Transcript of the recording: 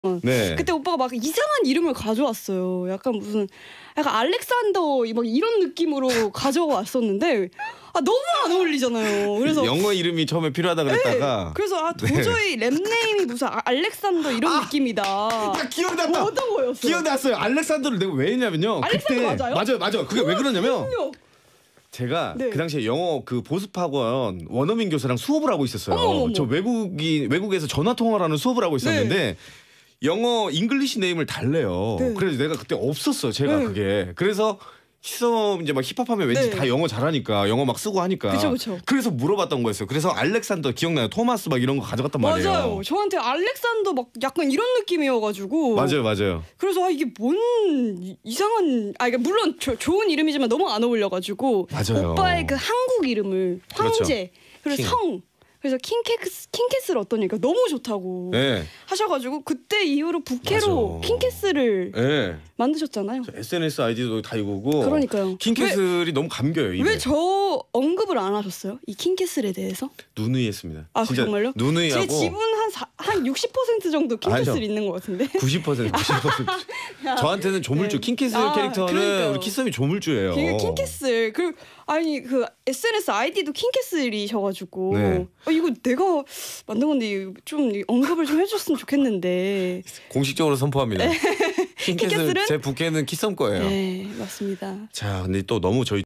네. 그때 오빠가 막 이상한 이름을 가져왔어요. 약간 무슨 약간 알렉산더 막 이런 느낌으로 가져왔었는데 너무 안 어울리잖아요. 그래서 영어 이름이 처음에 필요하다 그랬다가 네. 그래서 도저히 랩네임이 무슨 알렉산더 이런 느낌이다. 딱 기억났다. 어떤 거였어요? 기억났어요. 알렉산더를 내가 왜 했냐면요. 알렉산더 그때 맞아요. 그게 왜 그러냐면 그럼요. 제가 네. 그 당시에 영어 그 보습학원 원어민 교수랑 수업을 하고 있었어요. 어머머머. 저 외국에서 전화 통화를 하는 수업을 하고 있었는데 영어 잉글리시 네임을 달래요. 네. 그래서 내가 그때 없었어. 제가 네. 그게. 그래서 시험 이제 막 힙합하면 왠지 네. 다 영어 잘하니까 영어 막 쓰고 하니까. 그쵸. 그래서 물어봤던 거였어요. 그래서 알렉산더 기억나요? 토마스 막 이런 거 가져갔단 말이에요. 맞아요. 저한테 알렉산더 막 약간 이런 느낌이어가지고. 맞아요. 그래서 이게 뭔 이상한 그러니까 물론 좋은 이름이지만 너무 안 어울려가지고 맞아요. 오빠의 그 한국 이름을 황제 그리고 킹. 성 그래서 킹캐슬 어떠니까 너무 좋다고 네. 하셔가지고 그때 이후로 부캐로 맞아. 킹캐슬을 네. 만드셨잖아요. SNS 아이디도 다 이거고. 그러니까요. 킹캐슬이 너무 감겨요. 입에. 왜 저 언급을 안 하셨어요? 이 킹캐슬에 대해서? 누누이 했습니다. 진짜 정말요? 누누이하고. 제 집은 한 60% 정도 킹캐슬 아니죠. 있는 것 같은데. 90%. 저한테는 조물주. 네. 킹캐슬 캐릭터는 그러니까요. 우리 키썸이 조물주예요. 킹캐슬 그 SNS 아이디도 킹캐슬이셔가지고 네. 이거 내가 만든 건데 좀 언급을 좀 해줬으면 좋겠는데. 공식적으로 선포합니다. 킹캐슬 킹캐슬은? 제 부캐는 키썸 거예요. 네 맞습니다. 자, 근데 또 너무 저희